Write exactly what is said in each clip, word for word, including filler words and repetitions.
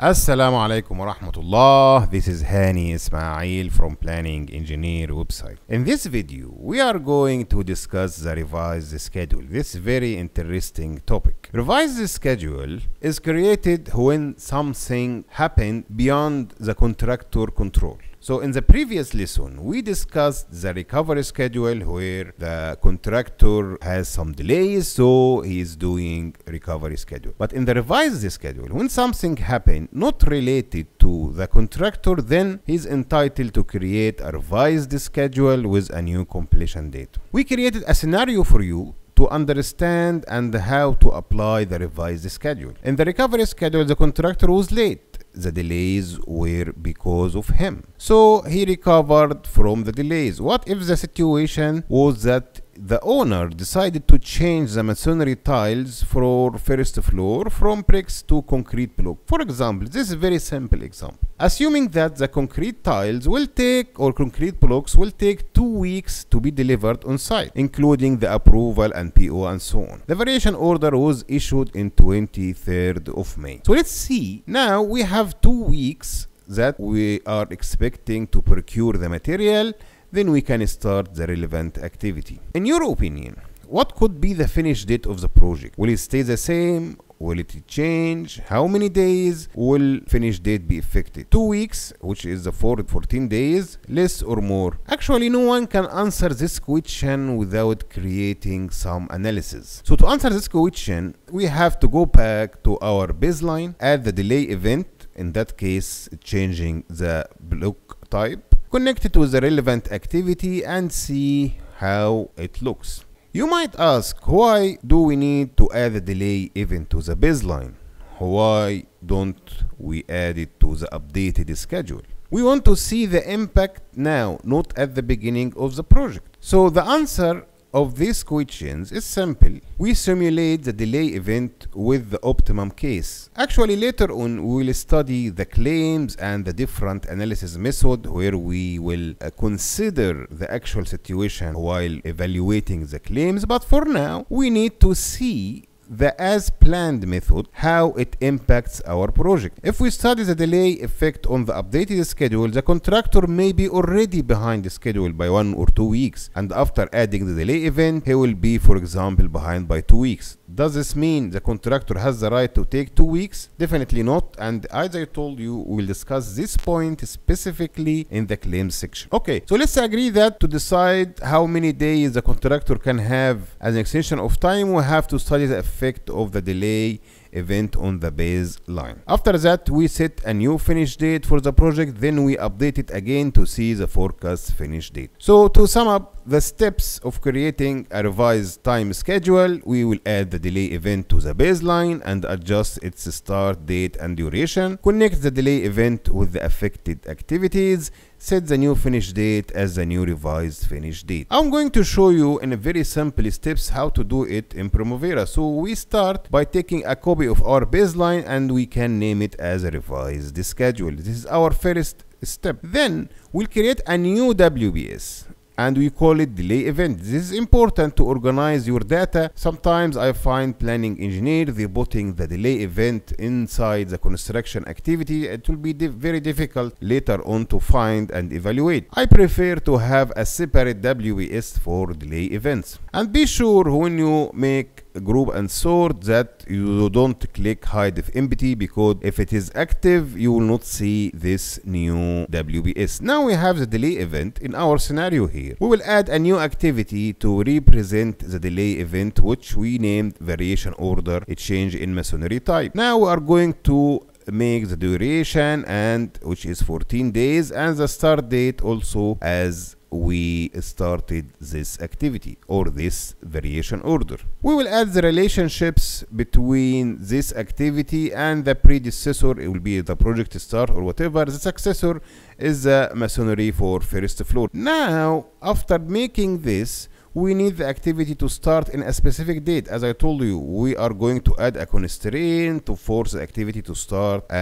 Assalamu alaikum wa rahmatullah. This is Hani Ismail from Planning Engineer website. In this video, we are going to discuss the revised schedule. This very interesting topic. Revised schedule is created when something happened beyond the contractor control. So in the previous lesson, we discussed the recovery schedule where the contractor has some delays, so he is doing recovery schedule. But in the revised schedule, when something happened not related to the contractor, then he's entitled to create a revised schedule with a new completion date. We created a scenario for you to understand and how to apply the revised schedule. In the recovery schedule, the contractor was late. The delays were because of him, so he recovered from the delays. What if the situation was that the owner decided to change the masonry tiles for first floor from bricks to concrete block? For example, this is a very simple example. Assuming that the concrete tiles will take or concrete blocks will take two weeks to be delivered on site, including the approval and P O and so on. The variation order was issued in twenty-third of May. So let's see, now we have two weeks that we are expecting to procure the material. Then we can start the relevant activity. In your opinion, what could be the finish date of the project? Will it stay the same? Will it change? How many days will finish date be effective? Two weeks, which is the four, fourteen days, less or more? Actually, no one can answer this question without creating some analysis. So to answer this question, we have to go back to our baseline, add the delay event, in that case, changing the block type, connect it with the relevant activity and see how it looks. You might ask, why do we need to add the delay event to the baseline? Why don't we add it to the updated schedule? We want to see the impact now, not at the beginning of the project. So the answer of these questions is simple. We simulate the delay event with the optimum case. Actually, later on we will study the claims and the different analysis method where we will uh, consider the actual situation while evaluating the claims. But for now, we need to see the as planned method, how it impacts our project. If we study the delay effect on the updated schedule, the contractor may be already behind the schedule by one or two weeks, and after adding the delay event, he will be, for example, behind by two weeks. Does this mean the contractor has the right to take two weeks? Definitely not, and as I told you, we will discuss this point specifically in the claims section. Okay, so let's agree that to decide how many days the contractor can have as an extension of time, we have to study the effect of the delay event on the baseline. After that, we set a new finish date for the project, then we update it again to see the forecast finish date. So to sum up the steps of creating a revised time schedule, we will add the delay event to the baseline and adjust its start date and duration, connect the delay event with the affected activities, set the new finish date as the new revised finish date. I'm going to show you in a very simple steps how to do it in Primavera. So we start by taking a copy of our baseline and we can name it as a revised schedule. This is our first step. Then we'll create a new W B S and we call it delay event. This is important to organize your data. Sometimes I find planning engineer, they're putting the delay event inside the construction activity. It will be di very difficult later on to find and evaluate. I prefer to have a separate W B S for delay events. And be sure when you make group and sort that you don't click hide if empty, because if it is active you will not see this new W B S. Now we have the delay event in our scenario here. We will add a new activity to represent the delay event, which we named variation order, a change in masonry type. Now we are going to make the duration, and which is fourteen days, and the start date also as we started this activity or this variation order. We will add the relationships between this activity and the predecessor. It will be the project start or whatever. The successor is the masonry for first floor. Now, after making this, we need the activity to start in a specific date. As I told you, we are going to add a constraint to force the activity to start and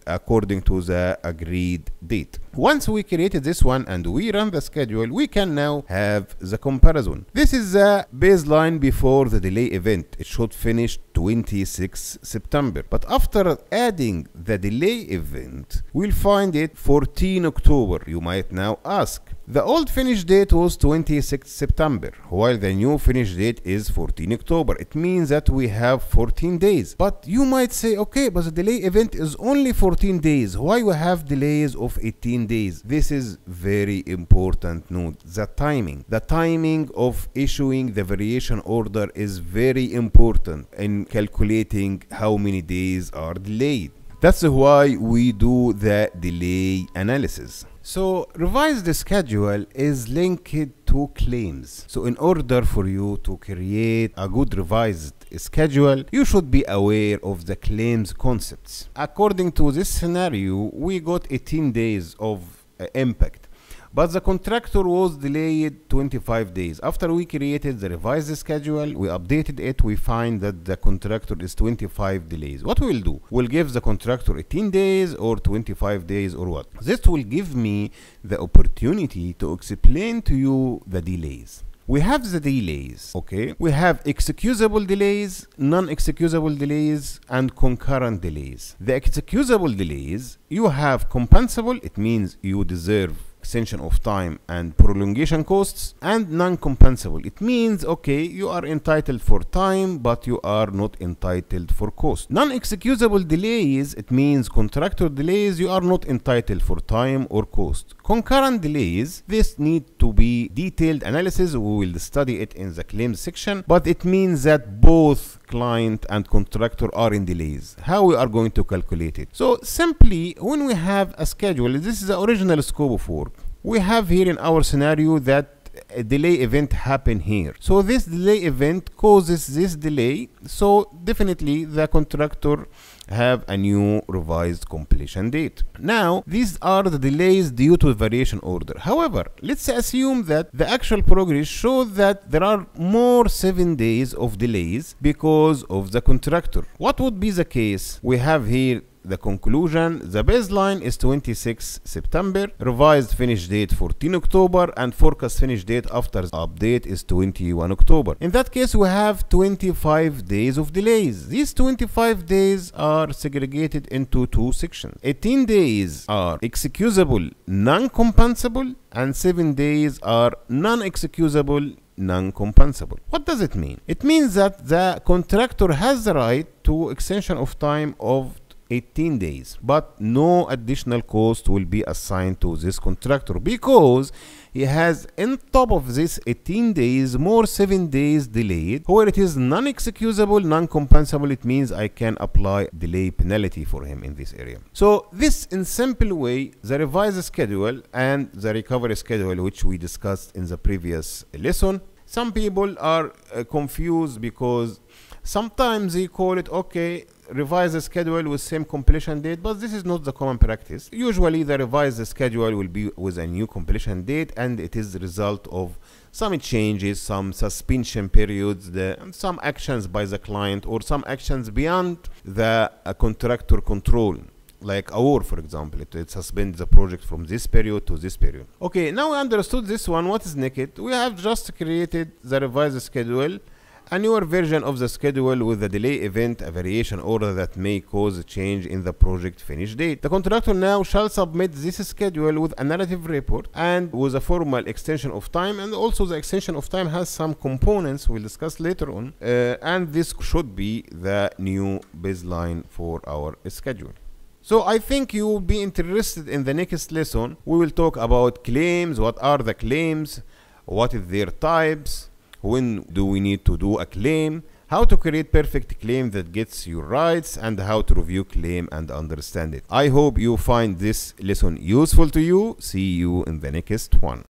according to the agreed date. Once we created this one and we run the schedule, we can now have the comparison. This is the baseline before the delay event. It should finish twenty-sixth September. But after adding the delay event, we'll find it fourteenth October. You might now ask, the old finish date was twenty-sixth September, while the new finish date is fourteenth October. It means that we have fourteen days. But you might say, okay, but the delay event is only fourteen days. Why we have delays of eighteen days? This is very important note. The timing. The timing of issuing the variation order is very important in calculating how many days are delayed. That's why we do the delay analysis. So revised schedule is linked to claims. So in order for you to create a good revised schedule, you should be aware of the claims concepts. According to this scenario, we got eighteen days of uh, impact. But the contractor was delayed twenty-five days. After we created the revised schedule, we updated it, we find that the contractor is twenty-five delays. What we'll do? We'll give the contractor eighteen days or twenty-five days or what? This will give me the opportunity to explain to you the delays. We have the delays, okay? We have excusable delays, non-excusable delays, and concurrent delays. The excusable delays, you have compensable, it means you deserve extension of time and prolongation costs, and non-compensable. It means, okay, you are entitled for time, but you are not entitled for cost. Non-excusable delays, it means contractor delays, you are not entitled for time or cost. Concurrent delays, this need to be detailed analysis. We will study it in the claims section, but it means that both client and contractor are in delays. How we are going to calculate it? So simply, when we have a schedule, this is the original scope of work. We have here in our scenario that a delay event happened here. So this delay event causes this delay. So definitely the contractor have a new revised completion date. Now, these are the delays due to variation order. However, let's assume that the actual progress shows that there are more seven days of delays because of the contractor. What would be the case? We have here the conclusion. The baseline is twenty-sixth September, revised finish date fourteenth October, and forecast finish date after the update is twenty-first October. In that case, we have twenty-five days of delays. These twenty-five days are segregated into two sections. eighteen days are excusable, non-compensable, and seven days are non-excusable, non-compensable. What does it mean? It means that the contractor has the right to extension of time of eighteen days, but no additional cost will be assigned to this contractor because he has on top of this eighteen days more seven days delayed, where it is non-excusable, non-compensable. It means I can apply delay penalty for him in this area. So this, in simple way, the revised schedule and the recovery schedule, which we discussed in the previous lesson. Some people are uh, confused because sometimes they call it, okay, revise the schedule with same completion date, but this is not the common practice. Usually the revised schedule will be with a new completion date, and it is the result of some changes, some suspension periods, the, and some actions by the client, or some actions beyond the uh, contractor control. Like a war, for example, it, it suspends the project from this period to this period. Okay, now we understood this one. What is next? We have just created the revised schedule, a newer version of the schedule with the delay event, a variation order that may cause a change in the project finish date. The contractor now shall submit this schedule with a narrative report and with a formal extension of time, and also the extension of time has some components we'll discuss later on, uh, and this should be the new baseline for our schedule. So I think you will be interested in the next lesson. We will talk about claims. What are the claims? What is their types? When do we need to do a claim? How to create perfect claim that gets your rights, and how to review claim and understand it. I hope you find this lesson useful to you. See you in the next one.